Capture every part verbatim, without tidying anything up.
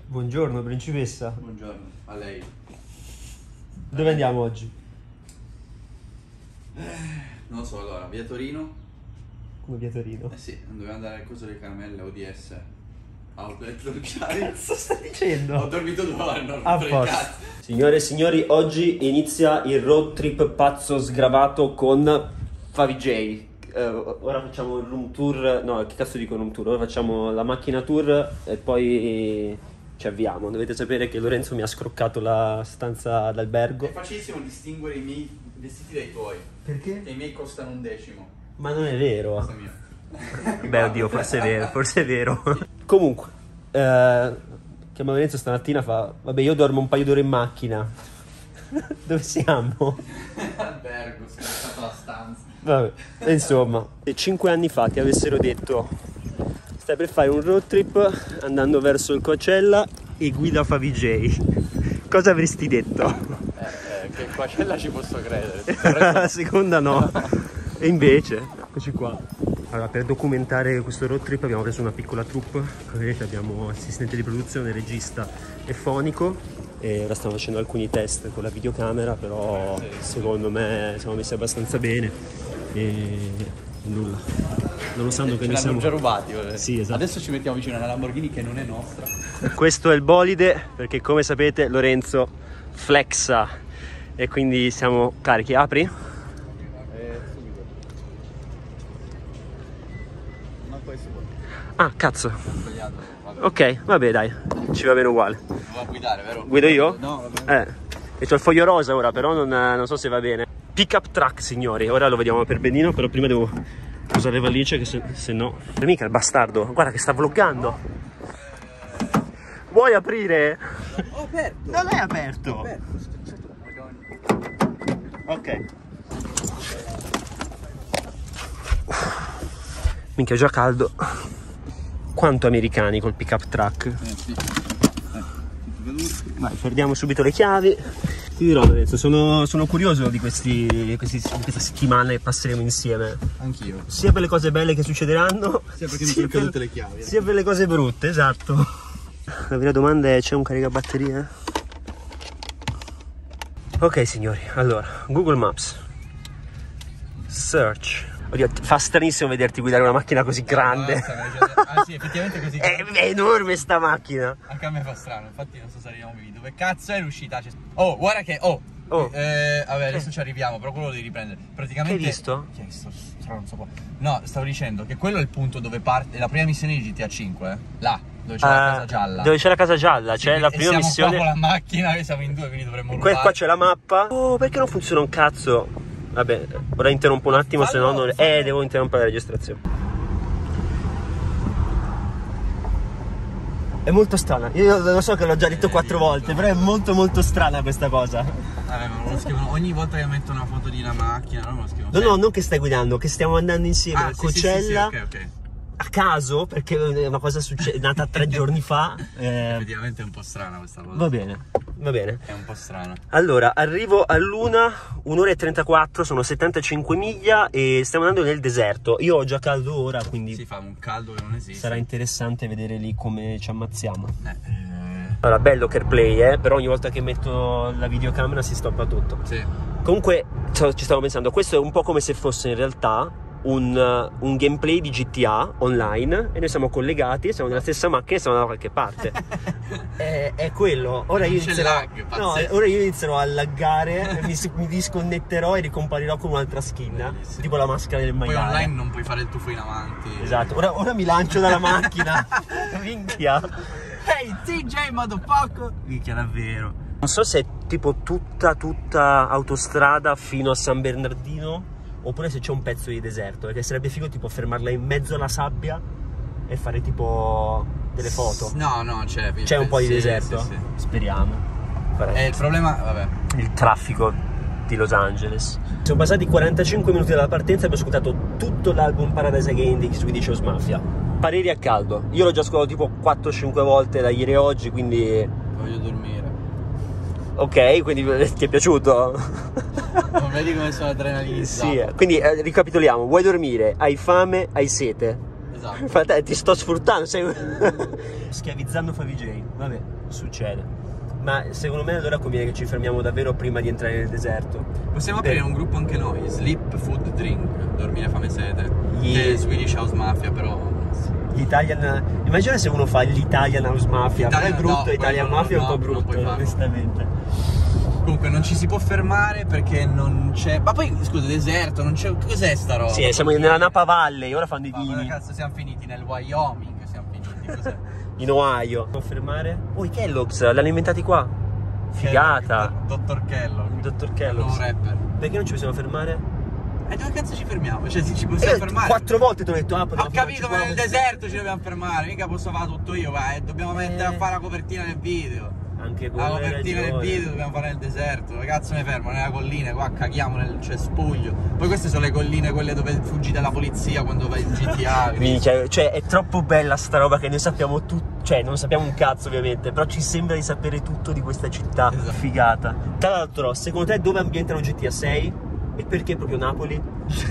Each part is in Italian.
Buongiorno, principessa. Buongiorno, a lei. Dove eh. andiamo oggi? Eh, non lo so, allora, via Torino. Come via Torino? Eh sì, doveva andare al coso delle caramelle O D S. Outlet Dolciari. Che cazzo stai dicendo? Ho dormito due ore, non a posto. Signore e signori, oggi inizia il road trip pazzo sgravato con Favij. Uh, ora facciamo il room tour, no, che cazzo dico room tour? Ora facciamo la macchina tour e poi ci avviamo. Dovete sapere che Lorenzo mi ha scroccato la stanza d'albergo. È facilissimo distinguere i miei vestiti dai tuoi. Perché? Che i miei costano un decimo. Ma non è vero. Questo è mio. Beh, oddio, forse è vero, forse è vero. Comunque, eh, chiama Lorenzo stamattina, fa, vabbè, io dormo un paio d'ore in macchina. Dove siamo? Albergo, sono stato alla stanza. Vabbè, insomma, se cinque anni fa ti avessero detto stai per fare un road trip andando verso il Coachella e guida Favij, cosa avresti detto? Eh, eh, che il Coachella ci posso credere. La seconda no. E invece, eccoci qua. Allora, per documentare questo road trip abbiamo preso una piccola troupe. Come vedete abbiamo assistente di produzione, regista e fonico. E ora stiamo facendo alcuni test con la videocamera, però secondo me siamo messi abbastanza bene. E nulla. Non lo sanno che ce noi siamo già rubati. Vabbè. Sì, esatto. Adesso ci mettiamo vicino a una Lamborghini che non è nostra. Questo è il bolide, perché come sapete Lorenzo flexa e quindi siamo carichi. Apri? Ah, cazzo. Ok, vabbè, dai, ci va bene uguale. Non va a guidare, vero? Guido io? No, va bene. Eh, e c'ho il foglio rosa ora, però non, non so se va bene. Pick up truck, signori. Ora lo vediamo per benino, però prima devo usare le valigie, che se, se no... Mica il bastardo, guarda che sta vloggando. Vuoi aprire? Ho aperto. Non è aperto. Ho aperto. Ok. Minchia, già caldo. Quanto americani col pick up truck. Eh sì. Eh, Vai, perdiamo subito le chiavi. Ti dirò, Lorenzo, sono, sono curioso di, questi, questi, di questa settimana che passeremo insieme. Anch'io. Sia per le cose belle che succederanno, sia perché mi sono cadute le chiavi. Sia per le cose brutte, esatto. La vera domanda è: c'è un caricabatterie? Ok signori, allora, Google Maps. Search. Oddio, fa stranissimo vederti guidare una macchina così grande. Ah sì, effettivamente così. È, è enorme sta macchina. Anche a me fa strano, infatti non so se arriviamo qui. Dove cazzo è l'uscita? Oh, guarda che... Oh, oh. Eh, vabbè, adesso ci arriviamo, però quello lo devi riprendere. Praticamente... Che hai visto? Che hai visto? Non so. No, stavo dicendo che quello è il punto dove parte la prima missione di G T A cinque. Là, dove c'è uh, la casa gialla. Dove c'è la casa gialla, c'è sì, la prima siamo missione. Siamo qua con la macchina, noi siamo in due, quindi dovremmo rubare. Qua, qua c'è la mappa. Oh, perché non funziona un cazzo? Vabbè, ora interrompo un attimo, se no non... Eh, devo interrompere la registrazione. È molto strana. Io lo so che l'ho già detto eh, quattro volte, però è molto molto strana questa cosa. Vabbè, ma me lo scrivono ogni volta che metto una foto di una macchina, non me lo scrivono. No, no, non che stai guidando, che stiamo andando insieme ah, al sì, Coachella. Sì, sì, sì, ok, ok. A caso, perché è una cosa succe- nata tre giorni fa. Eh... Effettivamente è un po' strana questa cosa. Va bene, va bene. È un po' strana. Allora, arrivo all'una, un'ora e trentaquattro, sono settantacinque miglia e stiamo andando nel deserto. Io ho già caldo ora, quindi... Si fa un caldo che non esiste. Sarà interessante vedere lì come ci ammazziamo. Eh, eh... Allora, bello CarPlay, eh, però ogni volta che metto la videocamera si stoppa tutto. Sì. Comunque, ci stavo pensando, questo è un po' come se fosse in realtà... Un, uh, un gameplay di G T A online e noi siamo collegati, siamo nella stessa macchina e siamo da qualche parte. è, è quello. Ora io, inizierò, lag, no, ora io inizierò a laggare, mi, mi disconnetterò e ricomparirò con un'altra skin. Bellissimo. Tipo la maschera del maiale. Poi online non puoi fare il tuffo in avanti. Esatto, ora, ora mi lancio dalla macchina. Minchia. Hey T J motherfucker. Minchia, davvero. Non so se è tipo tutta tutta autostrada fino a San Bernardino, oppure se c'è un pezzo di deserto, perché sarebbe figo tipo fermarla in mezzo alla sabbia e fare tipo delle foto. No, no, c'è. C'è un po' di sì, deserto? Sì, sì. Speriamo. È il problema, vabbè. Il traffico di Los Angeles. Sono passati quarantacinque minuti dalla partenza e abbiamo ascoltato tutto l'album Paradise Again di Swedish House Mafia. Pareri a caldo. Io l'ho già ascoltato tipo quattro cinque volte da ieri e oggi, quindi... Voglio dormire. Ok, quindi ti è piaciuto? Non vedi come sono adrenalizzato? Sì, quindi eh, ricapitoliamo. Vuoi dormire? Hai fame? Hai sete? Esatto. Infatti, ti sto sfruttando, sei schiavizzando Favij. Vabbè, succede. Ma secondo me allora conviene che ci fermiamo davvero prima di entrare nel deserto. Possiamo aprire un gruppo anche noi, Sleep Food Drink, dormire fame sete. Gli- Che è Swedish House Mafia, però. Gli Italian. Immagina se uno fa l'Italian House Mafia. Italian- Ma è brutto, no, Italian quello Mafia è un no, po' non brutto, puoi farlo. onestamente. Comunque non ci si può fermare perché non c'è. Ma poi scusa, deserto, non c'è. Cos'è sta roba? Sì, siamo nella Napa Valley, ora fanno i Ma dove vini. cazzo siamo finiti? Nel Wyoming siamo finiti, cos'è? In Ohio. Devo fermare? Oh, i Kellogg's, l'hanno inventati qua. Figata. Il dottor Kellogg. Il dottor Il Kellogg's. nuovo rapper. Perché non ci possiamo fermare? E dove cazzo ci fermiamo? Cioè, se ci possiamo Eh, fermare. Quattro volte ti ho detto, ah, Ho potevamo capito, ma fermarci nel qua. deserto ci dobbiamo fermare, mica posso fare tutto io, va, e dobbiamo mettere a fare la copertina del video. Anche La quello hai copertina del ragione. video dobbiamo fare nel deserto, dove cazzo mi fermo? Nella collina, qua caghiamo nel cespuglio. Poi queste sono le colline, quelle dove fuggi dalla polizia quando vai in G T A. Minchia, cioè è troppo bella sta roba che noi sappiamo tutto, cioè non sappiamo un cazzo ovviamente, però ci sembra di sapere tutto di questa città. Esatto. Figata. Tra l'altro, secondo te dove ambientano G T A sei? E perché proprio Napoli?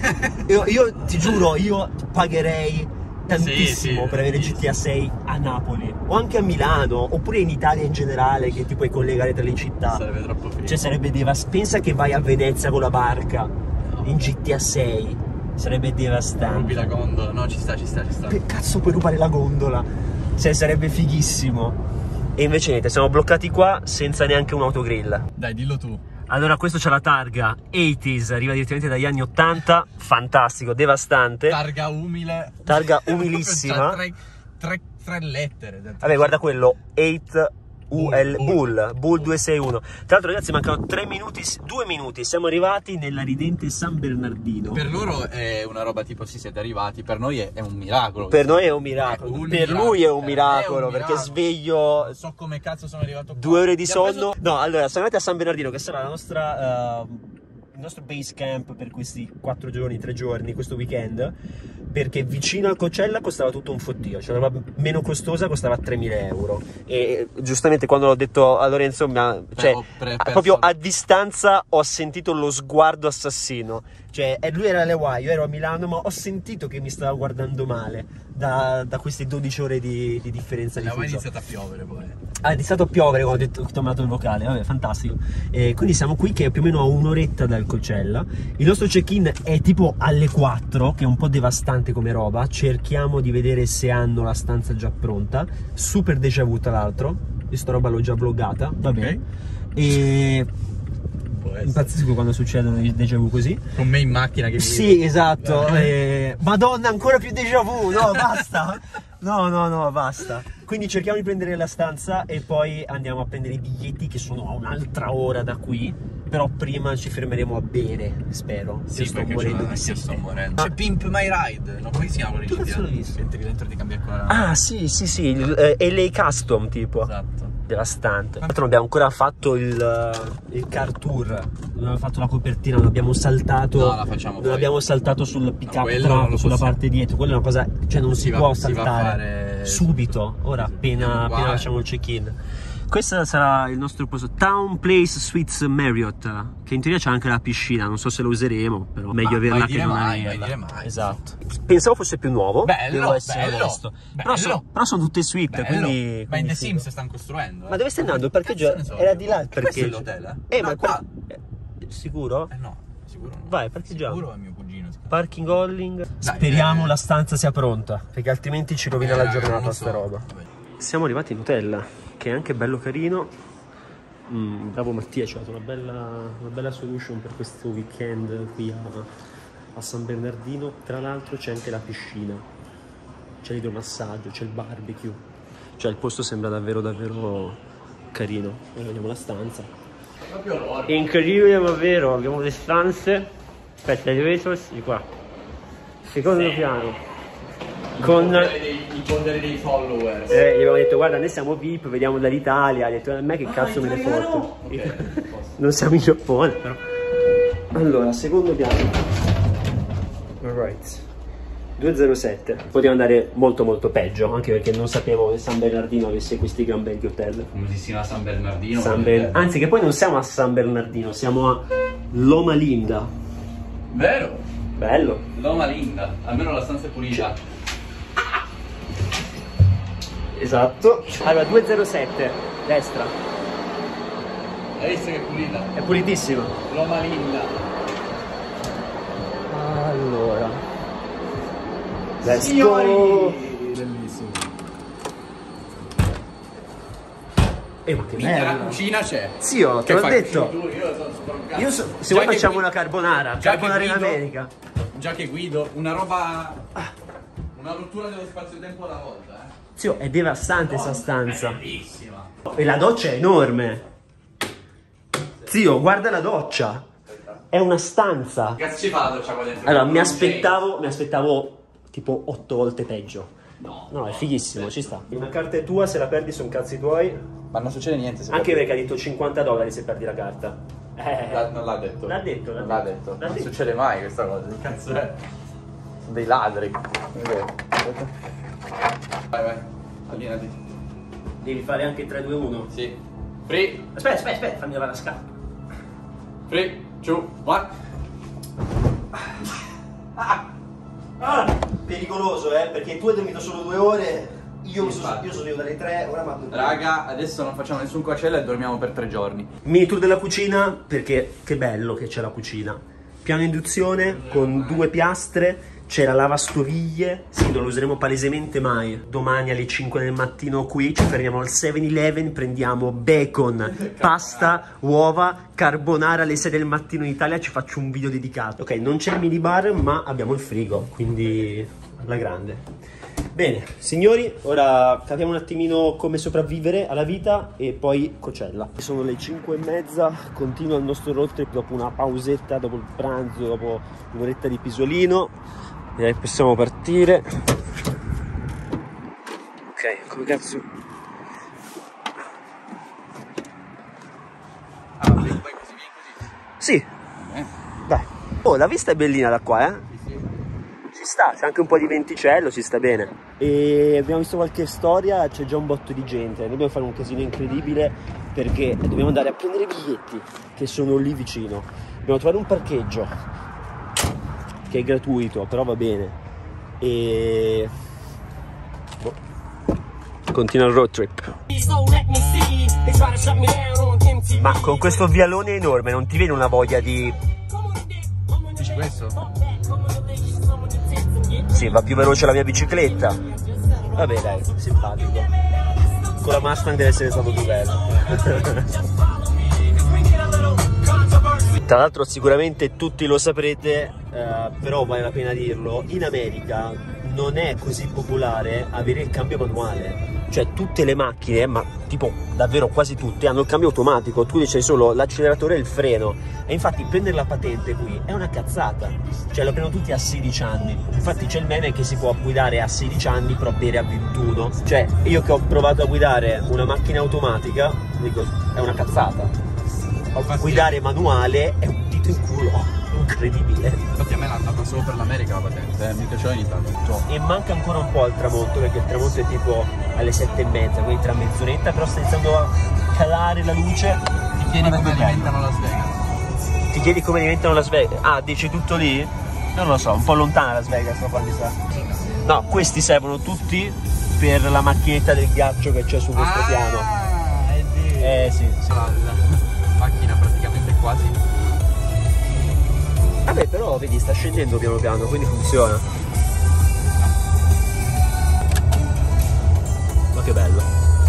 io, io ti giuro, io pagherei tantissimo Sì, sì, per avere G T A sei a Napoli o anche a Milano, oppure in Italia in generale, che ti puoi collegare tra le città. Sarebbe troppo figo. Cioè sarebbe devastante. Pensa che vai a Venezia con la barca in G T A sei, sarebbe Rubi devastante. la gondola, no, ci sta, ci sta, ci sta. Che cazzo puoi rubare la gondola? Cioè sarebbe fighissimo. E invece niente, siamo bloccati qua senza neanche un autogrill. Dai, dillo tu. Allora, questo c'ha la targa ottanta, arriva direttamente dagli anni ottanta, fantastico, devastante. Targa umile. Targa umilissima. C'ha tre, tre, tre lettere. Vabbè, guarda quello, otto U L Bull, Bull, Bull duecentosessantuno. Tra l'altro ragazzi mancano tre minuti, due minuti, siamo arrivati nella ridente San Bernardino. Per loro è una roba tipo sì, siete arrivati, per noi è, è un miracolo. Per noi è un miracolo, È un per miracolo. lui è un Eh, miracolo, è un perché miracolo. sveglio Non so come cazzo sono arrivato qua. due ore di Mi ha sonno. preso- No, allora, siamo andati a San Bernardino, che sarà la nostra, uh, il nostro base camp per questi quattro giorni, tre giorni, questo weekend, perché vicino al Coachella costava tutto un fottio, cioè la roba meno costosa costava tremila euro. E giustamente quando l'ho detto a Lorenzo, mi ha, cioè, ho pre- perso- proprio a distanza ho sentito lo sguardo assassino. Cioè, eh, lui era alle Hawaii, io ero a Milano, ma ho sentito che mi stava guardando male da, da queste dodici ore di, di differenza di Aveva fuso. iniziato a piovere poi. Ha iniziato a piovere quando ho detto che ho mandato il vocale, vabbè, fantastico. E quindi siamo qui che è più o meno a un'oretta dal Coachella. Il nostro check-in è tipo alle quattro, che è un po' devastante come roba. Cerchiamo di vedere se hanno la stanza già pronta. Super déjà vu tra l'altro. Questa roba l'ho già vloggata, va bene. E Può essere. impazzisco quando succedono i déjà vu così. Con me in macchina che Sì, esatto. E... Madonna, ancora più déjà vu. No, basta. No, no, no, basta. Quindi cerchiamo di prendere la stanza e poi andiamo a prendere i biglietti che sono a un'altra ora da qui. Però prima ci fermeremo a bere, spero. Sì, Io sto perché morendo c'ho- di anch'io sto sete. morendo. C'è Pimp My Ride, no? Come si chiama quello Tu cazzo l'hai visto? Entri dentro di cambiare con la... Ah, sì, sì, sì, il, eh, L A Custom tipo. Esatto. Devastante. Tra l'altro non abbiamo ancora fatto il, il car tour. Non abbiamo fatto la copertina, non abbiamo saltato. No, la facciamo Non poi. abbiamo saltato sul pick No, up quello non lo sulla possiamo. parte dietro. Quella è una cosa. Cioè non si, Si va- può si va a saltare fare subito. Ora appena, Andiamo appena qua. facciamo il check-in. Questo sarà il nostro posto, Town Place Suites Marriott, che in teoria c'è anche la piscina, non so se lo useremo, però meglio Ma averla mai che dire non mai, averla. mai dire mai. Esatto. Pensavo fosse più nuovo, Bello, devo essere bello, onesto. Però, bello. so- però sono tutte suite, Bello. quindi... Ma in quindi The figo. Sims stanno costruendo. Ma dove stai andando? Il parcheggio Cazzo ne so era io. di là il Questo è parcheggio. l'hotel? Eh, No, ma qua. qua... eh, Sicuro? Eh no, sicuro no. Vai, parcheggiamo. Sicuro è mio cugino. secondo me. Parking Holling. Dai, Speriamo eh. la stanza sia pronta, perché altrimenti ci rovina Eh, la raga, non giornata lo sta so. roba. Vabbè. Siamo arrivati in hotel, che è anche bello carino. Mm, bravo Mattia, ci ha dato una bella, una bella solution per questo weekend qui a, a San Bernardino. Tra l'altro c'è anche la piscina, c'è l'idromassaggio, c'è il barbecue. Cioè il posto sembra davvero davvero carino. Ora vediamo la stanza. Proprio loro. Incredibile ma vero, abbiamo le stanze. Aspetta, elevators di qua. Secondo piano. Con... I ponderi dei followers. Eh, gli abbiamo detto guarda noi siamo V I P, vediamo dall'Italia, ha detto a me che cazzo me ne foto. Ok, Non siamo in Giappone però. Allora, secondo piano. Alright. duecentosette. Poteva andare molto molto peggio, anche perché non sapevo che San Bernardino avesse questi gran belli hotel. Famosissima San Bernardino. San Ber- Anzi che poi non siamo a San Bernardino, siamo a Loma Linda. Vero? Bello. Loma Linda. Almeno la stanza è pulita. Esatto. Allora, duecentosette, destra. Hai visto che è pulita? È pulitissima. Roma linda. Allora. Let's Signori! go! Bellissimo. Eh, ma che Minchia, la bello! cucina c'è. Zio, te Che l'ho fai? detto. Tu, io sono super Io so, se Già vuoi che facciamo gui- una carbonara. già Carbonara che in guido- America. Già che guido, una roba. Una rottura dello spazio-tempo alla volta, eh. Zio, è devastante questa stanza. È bellissima. E la doccia è enorme. Zio, guarda la doccia. È una stanza. Che cazzo ci fa la doccia qua dentro? Allora, Non mi c'è. aspettavo, mi aspettavo tipo otto volte peggio. No. No, è fighissimo, ci sta. Una carta è tua, se la perdi sono cazzi tuoi. Ma non succede niente se Anche perdi. perché ha detto cinquanta dollari se perdi la carta. Eh, La- non l'ha detto. L'ha detto, l'ha Non l'ha detto. detto. L'ha Non detto. succede mai questa cosa. Che cazzo è? Sono dei ladri. Vai, vai. Allineati. Devi fare anche tre due uno. Sì. Free. Aspetta, aspetta, aspetta, fammi lavare la scarpa. Free. Two. One. Ah, pericoloso, eh, perché tu hai dormito solo due ore. Io, mi Sì, sono, infatti. io sono io dalle tre, ora ma... Raga, adesso non facciamo nessun coacella e dormiamo per tre giorni. Mini tour della cucina, perché che bello che c'è la cucina. Piano induzione con due piastre, c'è la lavastoviglie, sì, non lo useremo palesemente mai. Domani alle cinque del mattino qui ci fermiamo al seven eleven, prendiamo bacon, pasta, uova, carbonara alle sei del mattino in Italia, ci faccio un video dedicato. Ok, non c'è il minibar, ma abbiamo il frigo, quindi alla grande. Bene, signori, ora capiamo un attimino come sopravvivere alla vita e poi Coachella. Sono le cinque e mezza, continua il nostro road trip dopo una pausetta, dopo il pranzo, dopo un'oretta di pisolino. Direi che possiamo partire. Ok, come cazzo? Ah, vai così, vieni così. Sì, Eh. dai. Oh, la vista è bellina da qua, eh? Sì, sì. Ci sta, c'è anche un po' di venticello, ci sta bene. E abbiamo visto qualche storia, c'è già un botto di gente. Noi dobbiamo fare un casino incredibile perché dobbiamo andare a prendere i biglietti che sono lì vicino. Dobbiamo trovare un parcheggio che è gratuito, però va bene. E boh. Continua il road trip. Ma con questo vialone enorme non ti viene una voglia di... Dici questo? Sì, va più veloce la mia bicicletta. Vabbè dai, simpatico. Con la Mustang deve essere stato più bello. Tra l'altro sicuramente tutti lo saprete, eh, però vale la pena dirlo, in America non è così popolare avere il cambio manuale. Cioè tutte le macchine, ma tipo davvero quasi tutte, hanno il cambio automatico, tu dici solo l'acceleratore e il freno. E infatti prendere la patente qui è una cazzata, cioè lo prendono tutti a sedici anni. Infatti c'è il meme che si può guidare a sedici anni però bere a ventuno. Cioè io che ho provato a guidare una macchina automatica, dico è una cazzata. Guidare manuale è un dito in culo, incredibile. Infatti a me l'hanno data solo per l'America la patente, eh, mi piaceva in Italia. E manca ancora un po' al tramonto, perché il tramonto è tipo alle sette e mezza, quindi tra mezz'oretta, però sta iniziando a calare la luce. Ti chiedi come diventano Las Vegas? Ti chiedi come diventano Las Vegas? Ah, dici tutto lì? Non lo so, un po' lontana Las Vegas, no, quando sta. No, questi servono tutti per la macchinetta del ghiaccio che c'è su questo ah, piano. È vero. Eh sì, sì. La macchina praticamente quasi. Vabbè, però vedi, sta scendendo piano piano, quindi funziona. Ma che bello.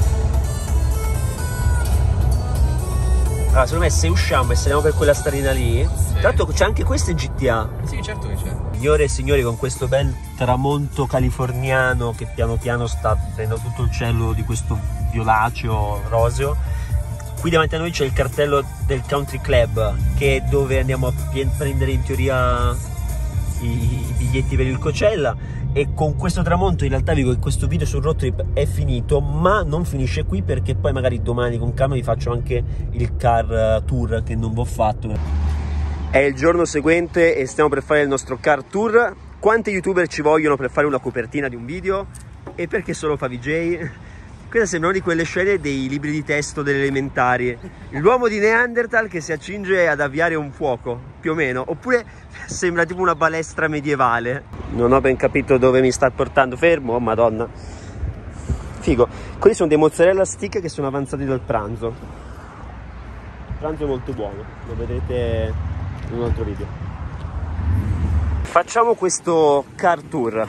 Allora, secondo me se usciamo e saliamo per quella stradina lì, sì. Tra l'altro c'è anche questo in G T A. Sì, certo che c'è. Signore e signori, con questo bel tramonto californiano che piano piano sta prendendo tutto il cielo di questo violaceo roseo, qui davanti a noi c'è il cartello del Country Club, che è dove andiamo a prendere in teoria i, i biglietti per il Coachella. E con questo tramonto in realtà vi dico che questo video sul road trip è finito, ma non finisce qui, perché poi magari domani con calma vi faccio anche il car tour che non vi ho fatto. È il giorno seguente e stiamo per fare il nostro car tour. Quanti youtuber ci vogliono per fare una copertina di un video? E perché solo Favij? Questa sembra una di quelle scene dei libri di testo delle elementari. L'uomo di Neanderthal che si accinge ad avviare un fuoco, più o meno. Oppure sembra tipo una balestra medievale. Non ho ben capito dove mi sta portando. Fermo, oh madonna. Figo. Quelli sono dei mozzarella stick che sono avanzati dal pranzo. Il pranzo è molto buono, lo vedrete in un altro video. Facciamo questo car tour.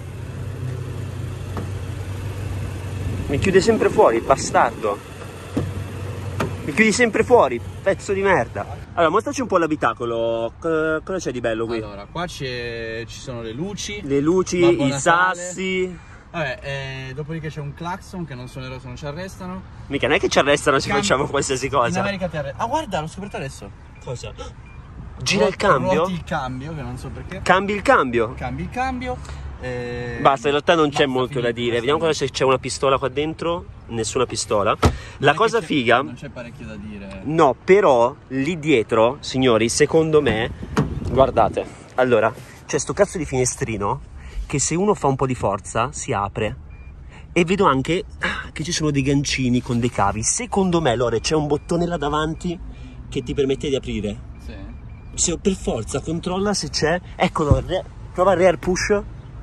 Mi chiude sempre fuori, bastardo. Mi chiudi sempre fuori, pezzo di merda. Allora, mostraci un po' l'abitacolo. Cosa c'è di bello qui? Allora, qua ci sono le luci. Le luci, Babbo i Natale. sassi. Vabbè, eh, dopodiché c'è un clacson che non suonerò se non ci arrestano. Mica, non è che ci arrestano se Cambi- facciamo qualsiasi cosa. In America ti arrestano. Ah, guarda, l'ho scoperto adesso. Cosa? Gira il cambio? Ruoti il cambio, che non so perché. Cambi il cambio? Cambi il cambio. Eh... Basta, in realtà non c'è Basta, molto da finito, dire. basta. Vediamo cosa se c'è una pistola qua dentro. Nessuna pistola. Non La è che cosa c'è- figa. Non c'è parecchio da dire. No, però lì dietro, signori, secondo me, guardate, allora, c'è sto cazzo di finestrino che se uno fa un po' di forza si apre. E vedo anche ah, che ci sono dei gancini con dei cavi. Secondo me, Lore, c'è un bottone là davanti che ti permette di aprire. Sì. Se per forza controlla se c'è. Eccolo, re, prova il rear push.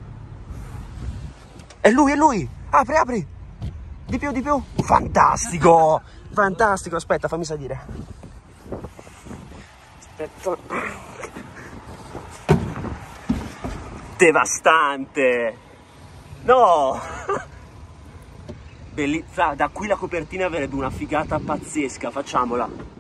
È lui, è lui. Apri, apri. Di più, di più. Fantastico. Fantastico. Aspetta, fammi salire. Aspetta. Devastante. No. Belli... Da qui la copertina avrebbe una figata pazzesca. Facciamola.